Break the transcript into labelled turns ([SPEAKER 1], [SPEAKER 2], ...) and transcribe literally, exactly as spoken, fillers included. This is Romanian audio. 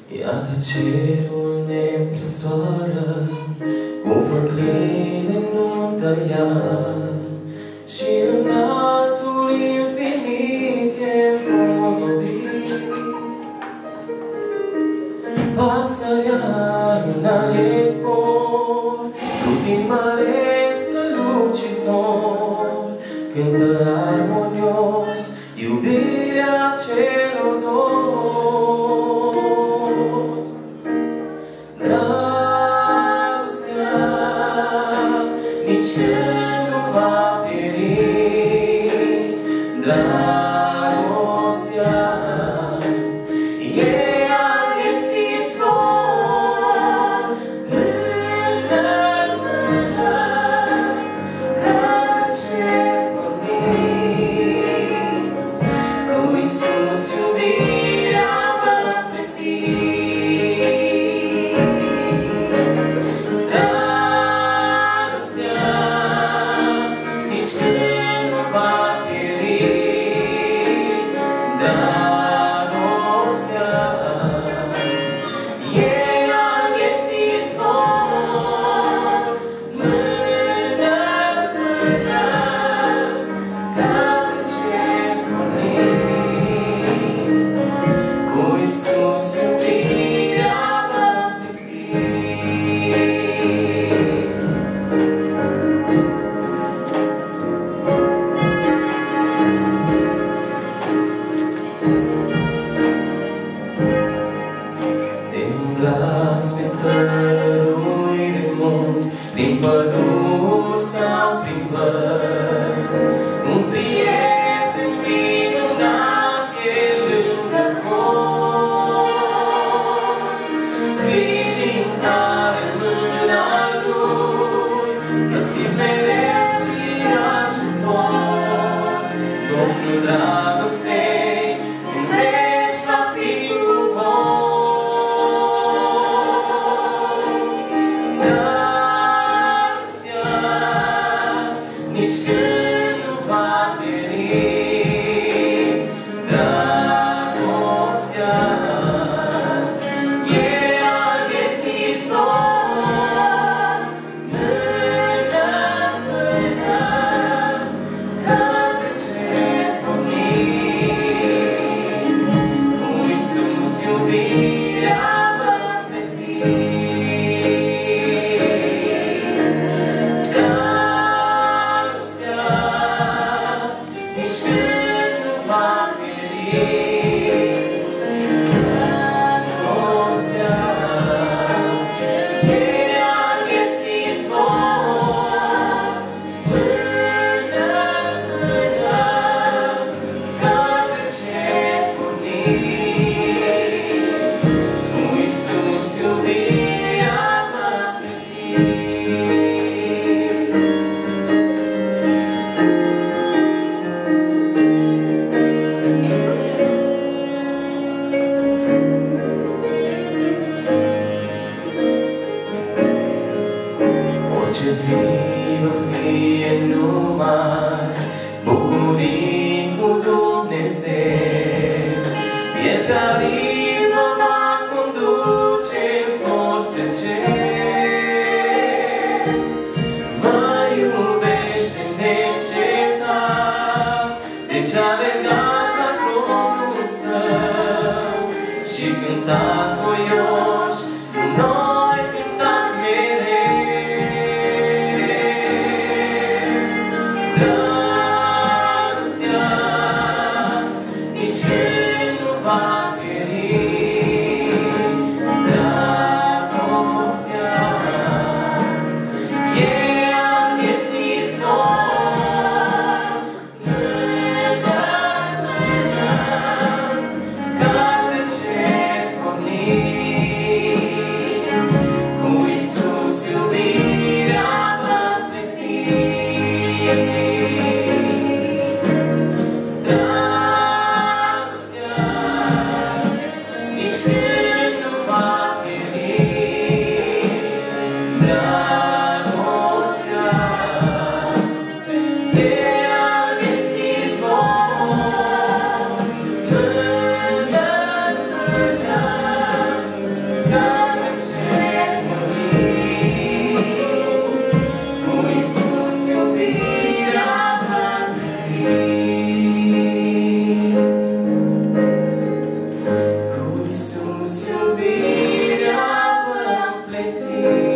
[SPEAKER 1] Iată cerul ne-mpresoară, cu făcline nu tăia, și înaltul infinit e împodobit. Pasărea în ale zbor, cu timbare strălucitor, cântă armonios iubirea celor doi. Dragostea nici când nu va pieri, dragostea e a vieții zbor, mână în mână, ca cer pornit, cu Iisus iubirea vă plătit. Dragostea nici când nu va pieri, dragostea e al vieții zbor, mână în mână, către cer pornit, cu Iisus iubirea vă plătit. De umblați pe cărărui de munți, prin păduri sau prin vări, un prieten minunat e lângă voi. Sprijin tare în mâna lui, găsiți mereu și ajutor. Domnul dragostei în veci va fi cu voi. Dragostea nici când nu va pieri, dragostea e al vieții zbor, mână în mână, către cer pornit, cu Iisus iubirea vă plătit. Dragostea nici când nu va pieri, dragostea e al vieții zbor, mână în mână, către cer pornit, cu Iisus iubirea vă plătit. Orice zi va fi numai bucurii cu Dumnezeu, El care vă va conduce în zbor spre cer. Vă iubește neîncetat, deci alergați la tronul Său și cântați voioși, cu noi cântați mereu. Dragostea nici când nu va pieri, dragostea e al vieții zbor, mână în mână, către cer pornit, Amin.